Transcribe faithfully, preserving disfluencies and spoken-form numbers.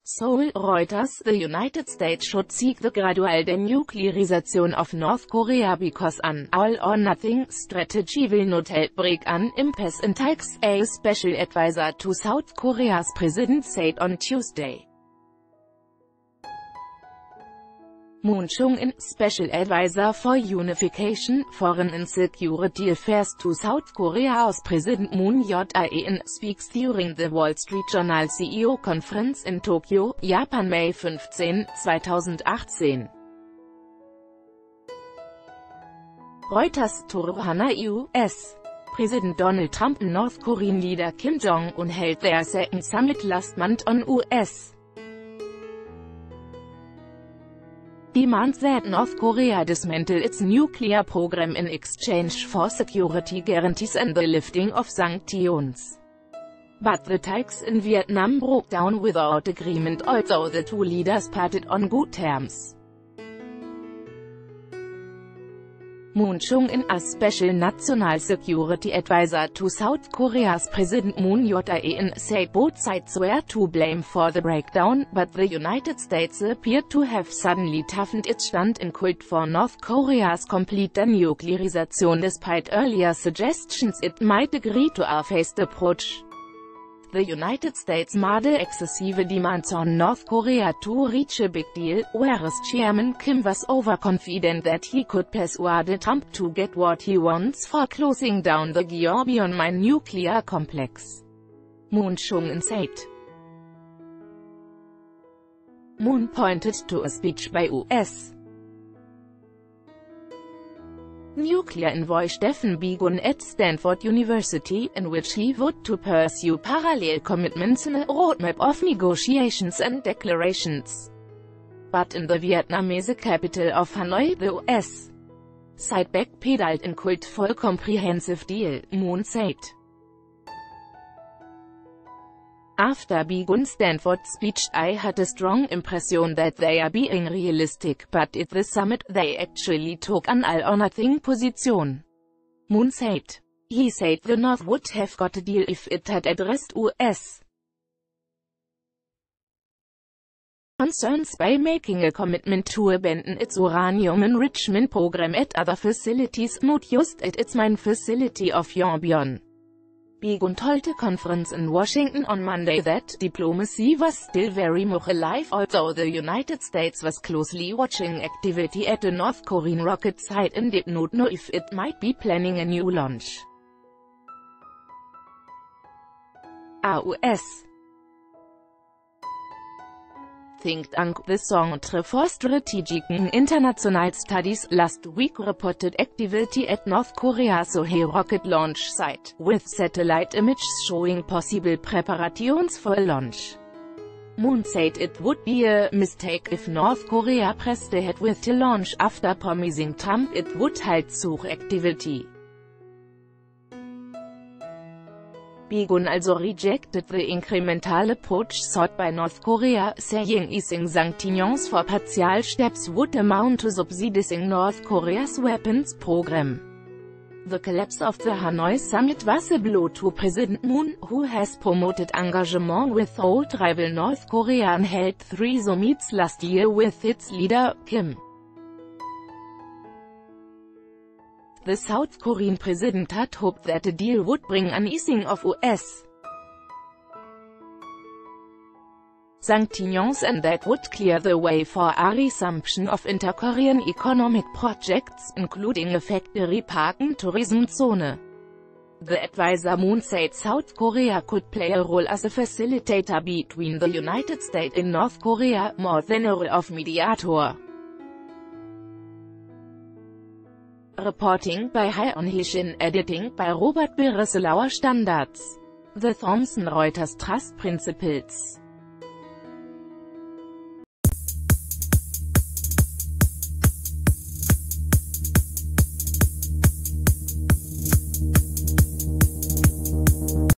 Seoul, Reuters. The United States should seek the gradual denuclearization of North Korea because an all-or-nothing strategy will not help break an impasse in talks, a special advisor to South Korea's president said on Tuesday. Moon Chung-in, Special Advisor for Unification, Foreign and Security Affairs to South Korea's President Moon Jae-in, speaks during the Wall Street Journal C E O Conference in Tokyo, Japan May fifteenth, zweitausendachtzehn. Reuters. Turhana U S President Donald Trump and North Korean leader Kim Jong-un held their second summit last month on U S demands that North Korea dismantle its nuclear program in exchange for security guarantees and the lifting of sanctions. But the talks in Vietnam broke down without agreement, although the two leaders parted on good terms. Moon Chung-in, a special national security advisor to South Korea's President Moon Jae-in, said both sides were to blame for the breakdown, but the United States appeared to have suddenly toughened its stand and called for North Korea's complete denuclearization despite earlier suggestions it might agree to a phased approach. The United States made excessive demands on North Korea to reach a big deal, whereas Chairman Kim was overconfident that he could persuade Trump to get what he wants for closing down the Gyeongbyon mine nuclear complex. Moon Chung-in said. Moon pointed to a speech by U S nuclear envoy Stephen Biegun at Stanford University, in which he vowed to pursue parallel commitments in a roadmap of negotiations and declarations. But in the Vietnamese capital of Hanoi, the U S side backpedaled and called for a comprehensive deal, Moon said. After Biegun's Stanford speech, I had a strong impression that they are being realistic, but at the summit, they actually took an all-or-nothing position. Moon said. He said the North would have got a deal if it had addressed U S concerns by making a commitment to abandon its uranium enrichment program at other facilities, not just at its mine facility of Gyeongbyon. Biegun told a conference in Washington on Monday that diplomacy was still very much alive, although the United States was closely watching activity at the North Korean rocket site and did not know if it might be planning a new launch. A U S think tank, the Centre for Strategic and International Studies, last week reported activity at North Korea's Sohae rocket launch site, with satellite images showing possible preparations for a launch. Moon said it would be a mistake if North Korea pressed ahead with the launch after promising Trump it would halt such activity. Biegun also rejected the incremental approach sought by North Korea, saying easing sanctions for partial steps would amount to subsidizing North Korea's weapons program. The collapse of the Hanoi summit was a blow to President Moon, who has promoted engagement with old rival North Korea and held three summits last year with its leader, Kim. The South Korean president had hoped that a deal would bring an easing of U S sanctions and that would clear the way for a resumption of inter-Korean economic projects, including a factory park and tourism zone. The advisor Moon said South Korea could play a role as a facilitator between the United States and North Korea, more than a role of mediator. Reporting by Haeun Hee-shin, editing by Robert Bereslauer Standards. The Thomson Reuters Trust Principles.